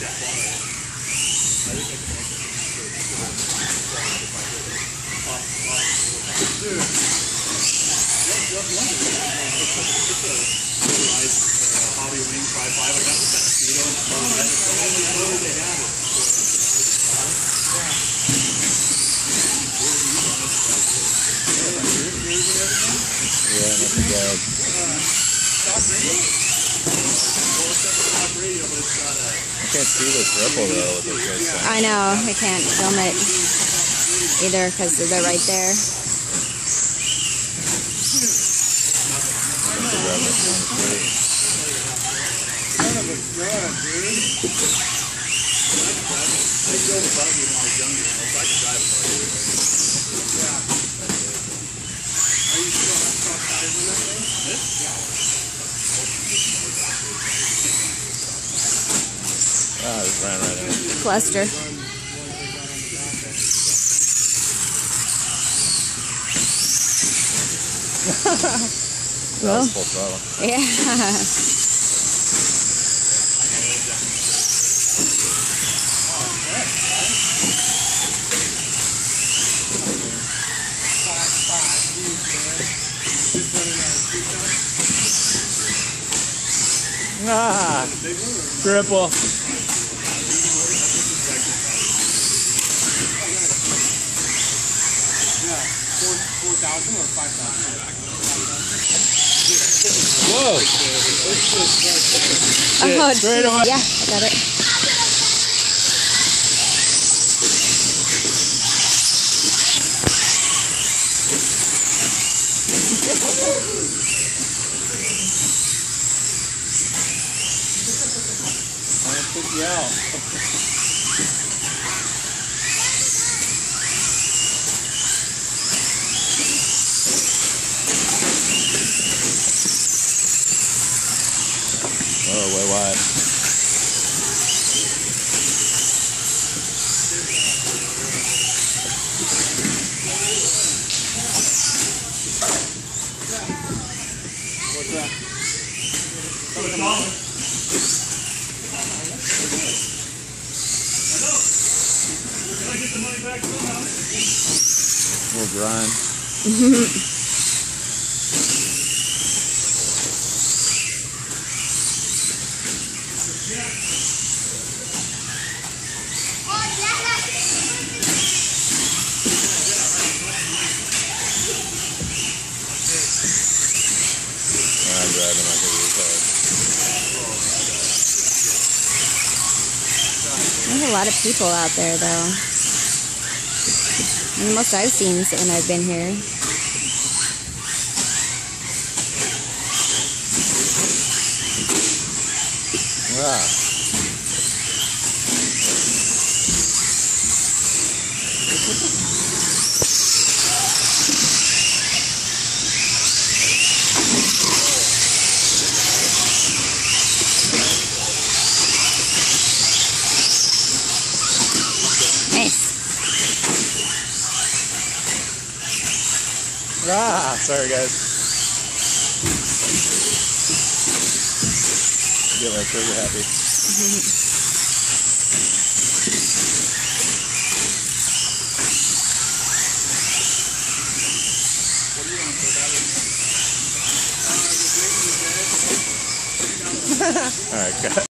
Hobby wing 5.5. I got the best. You know, they have it. Yeah, not too bad. I can't see this ripple though with this guy. I know, I can't film it either because they're right there. I drove a buggy when I was younger, so I could drive a buggy. Yeah. Are you still on top tires on that thing? This? Yeah. Ah, just ran right in. Cluster. That was full throttle. Yeah. Ah, triple. Yeah, 4,000 or 5,000? Whoa! Oh, straight away. Yeah, I got it. Took you out. Oh, way wide. What's that? Can I get the money back somehow? We'll grind. I'm driving like a retard. There's a lot of people out there, though. And the most I've seen when I've been here. Ah. Nice. Ah, sorry guys. Get my trigger happy. All right, cut.